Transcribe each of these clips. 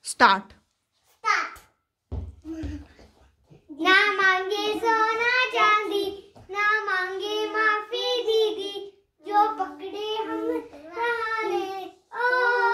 Start. ना मांगे सोना चांदी, ना मांगे माफी दीदी, जो पकड़े हम सहारे। ओ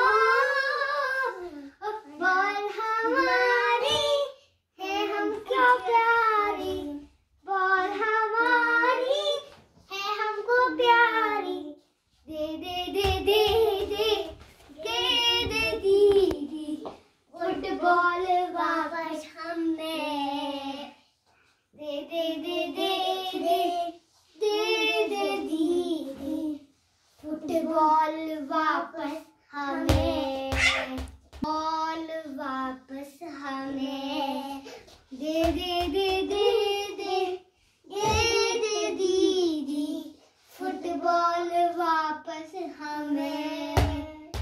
बोल हमारी है हमको प्यारी, बोल हमारी है हमको प्यारी। दे दे दे दे दे दे दे दीदी, फुटबॉल वापस हमें। दे दे दे दे दे दे दे दीदी, फुटबॉल वापस हमें, बॉल वापस हमें। दे दे दे दे दे दे दे दीदी, फुटबॉल वापस हमें,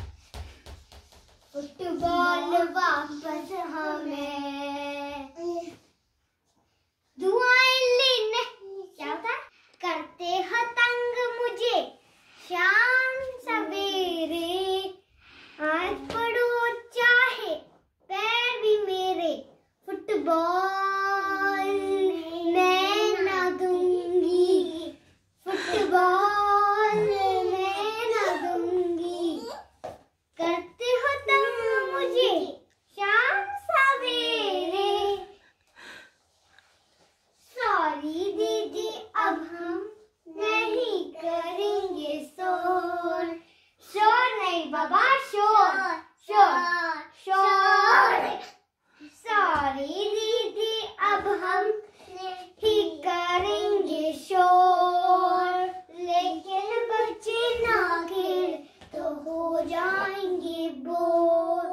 फुटबॉल वापस हमें। दुआएं लेने क्या होता? करते हो तंग मुझे शाम सवेरे, आज पढ़ो चाहे पैर भी मेरे, फुटबॉल मैं ना दूंगी, फुटबॉल मैं ना दूंगी। करते हो तंग मुझे शाम सवेरे, सॉरी दीदी अब हम नहीं करेंगे शोर। शोर नहीं बाबा, शोर शोर शोर। सॉरी दीदी अब हम नहीं करेंगे शोर, लेकिन बच्चे ना खेल तो हो जाएंगे बोर।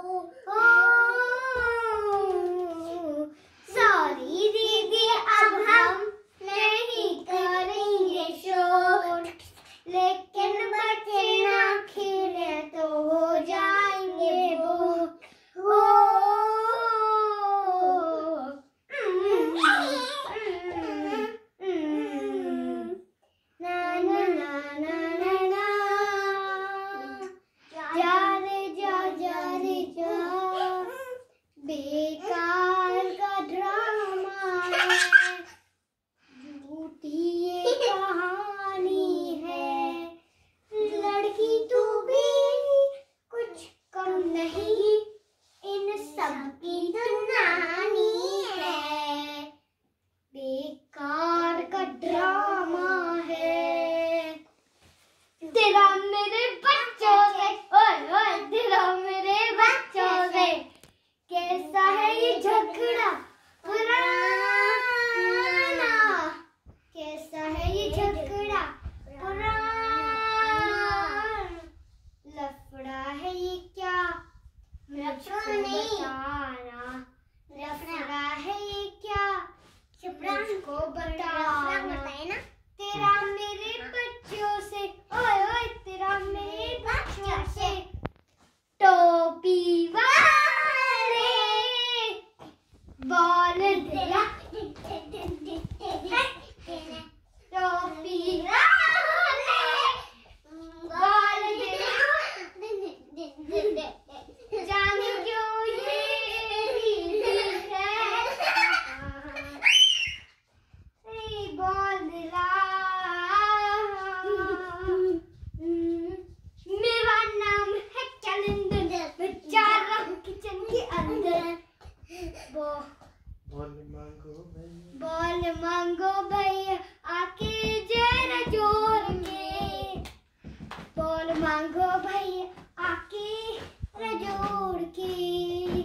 सॉरी दीदी अब हम नहीं करेंगे शोर, लेकिन बच्चे ना खेले तो हो जाएंगे बोर। ना ना ना ना ना ना, जा रे जा बेकार का ड्रामा है, झूठी ये कहानी है। लड़की तू भी कुछ कम नहीं, इन सब की तो नानी है। बेकार का ड्रामा है, तेरा मेरे बच्चों से, ओए ओए तेरा मेरे बच्चों से कैसा है ये झगड़ा पुराना, कैसा है ये झगड़ा पुराना। लफड़ा है ये क्या मुझको बताना, लफड़ा है ये क्या मुझको बताना। तेरा मेरे बच्चों से, ओए ओए तेरा मेरे बच्चों से, टोपी वाले बॉल दिया, टोपी वाले बॉल दिया, जाने क्यों ये है, बॉल दिला। मेरा नाम है कैलेंडर, बेचारा किचन के अंदर। बॉल मांगो भैया आके जरा जोर के, बॉल मांगो भैया आके जरा जोर के।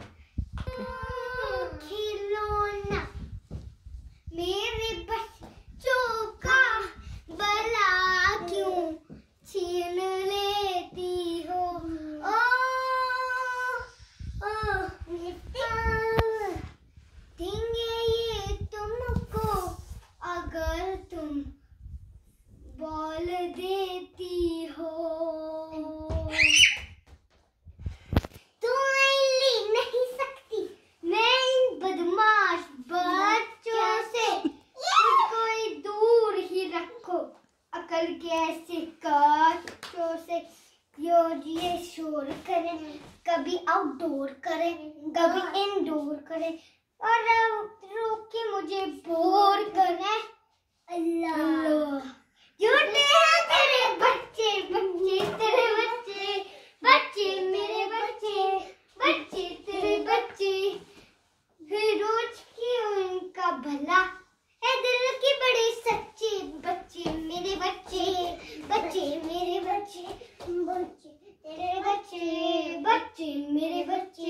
खिलौना मेरे बच्चों का भला क्यों छीन लेती हो। ओ देंगे ये आउटडोर करे, कभी इंडोर करे और रोक के मुझे बोर करे। अल्लाह झूठे हैं तेरे बच्चे, बच्चे तेरे बच्चे, बच्चे मेरे बच्चे, बच्चे तेरे बच्चे, रोज की उनका भला है दिल की बड़ी सच्ची, बच्चे मेरे बच्चे, बच्चे मेरे बच्चे, बच्चे तेरे बच्चे, बच्चे मेरे बच्चे।